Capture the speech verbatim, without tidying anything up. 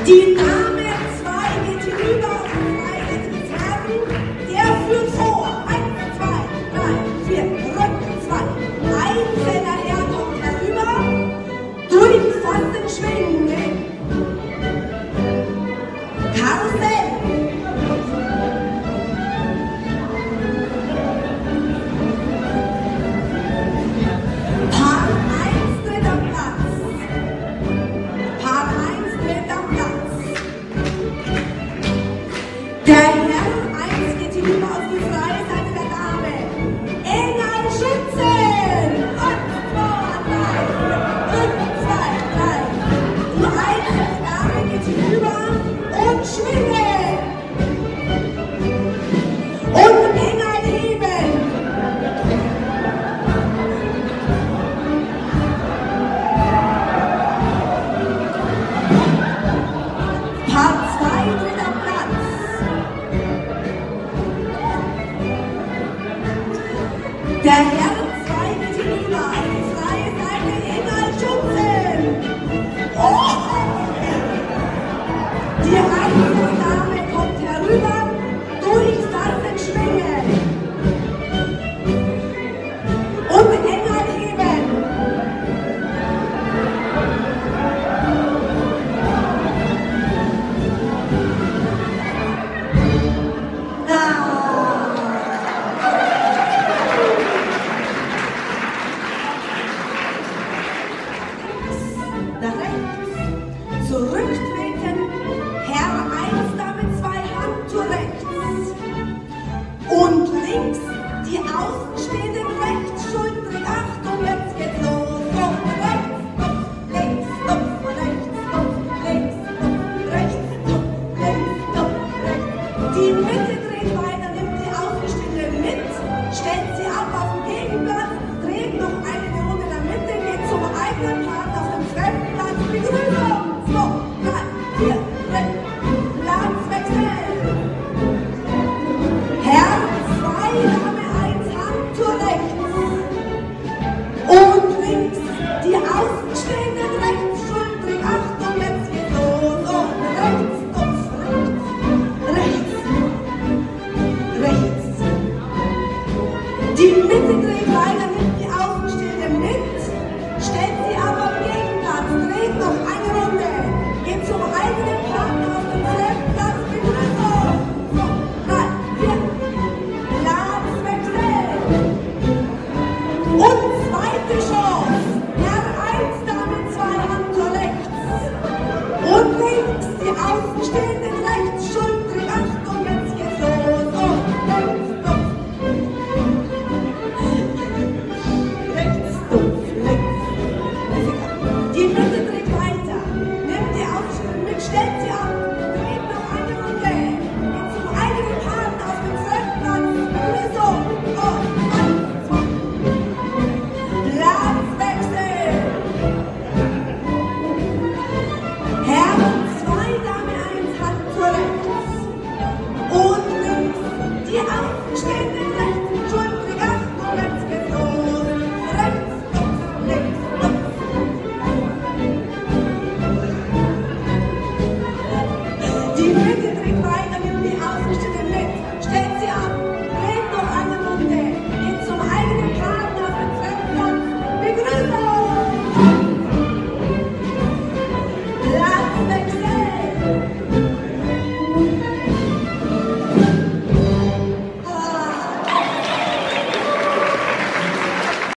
Die Dame zwei geht hinüber auf die Reise des Herrn, der führt vor. Eins, zwei, drei, vier, Rücken, zwei. Einzelner Herr kommt herüber, durch fasten Schwingen. Karussell. Paar eins, dritter Platz. Paar eins, dritter Platz. Der Herr eins geht hinüber auf die freie Seite der Dame. Engel Schützen! Und zwei, drei, und zwei, drei. Die einzelne Dame geht hinüber und schwingen. Und Engel heben. Part zwei, dritter Platz. Der Herr zwei geht hinüber auf die freie Seite Engel schützen. Oh! Die einzelne Dame kommt herüber durch fasten Schwingen. Und Engel heben. Nach rechts, zurücktreten, Herr eins, Dame zwei, Hand zu rechts. Und links, die außenstehenden rechts, Schultern, Achtung, jetzt geht's los. Und rechts, Kopf, links, Kopf, rechts, Kopf, links, Kopf, rechts, Kopf, links, Kopf, rechts. Die Mitte dreht weiter, nimmt die außenstehenden mit, stellt sie ab auf den Gegenplatz, dreht noch eine Runde in der Mitte, geht zum eigenen Part auf dem Fremdenplatz, Begrüßung, zwei, drei, vier, rechts, Platzwechsel. Herr zwei, Dame eins, Hand zur rechts. Und links, die außenstehenden rechts, Schultern, Achtung, jetzt geht's los. Und rechts, Kopf, rechts, rechts, rechts. Die Mitte